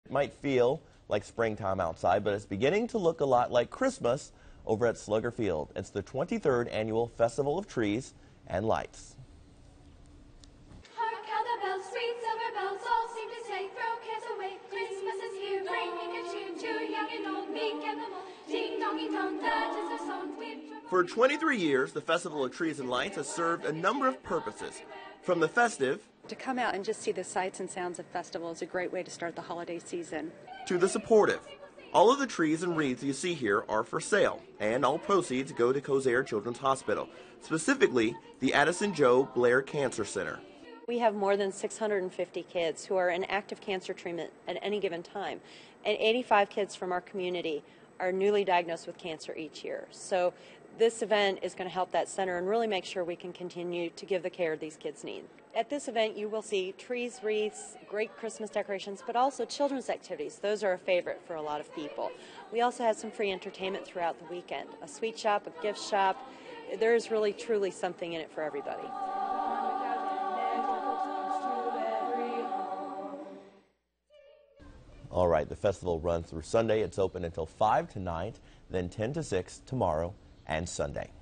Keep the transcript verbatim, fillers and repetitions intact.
It might feel like springtime outside, but it's beginning to look a lot like Christmas over at Slugger Field. It's the twenty-third annual Festival of Trees and Lights. Hark how the bells, sweet silver bells, all seem to say, throw cares away. Christmas is here, bring good cheer to young and old, meek and the bold. Ding dong, dong, that is our song. For twenty-three years, the Festival of Trees and Lights has served a number of purposes. From the festive To come out and just see the sights and sounds of festival is a great way to start the holiday season. to the supportive. All of the trees and wreaths you see here are for sale, and all proceeds go to Kosare Children's Hospital, specifically the Addison Joe Blair Cancer Center. We have more than six hundred fifty kids who are in active cancer treatment at any given time, and eighty-five kids from our community are newly diagnosed with cancer each year. So this event is going to help that center and really make sure we can continue to give the care these kids need. At this event, you will see trees, wreaths, great Christmas decorations, but also children's activities. Those are a favorite for a lot of people. We also have some free entertainment throughout the weekend, a sweet shop, a gift shop. There is really, truly something in it for everybody. All right, the festival runs through Sunday. It's open until five tonight, then ten to six tomorrow and Sunday.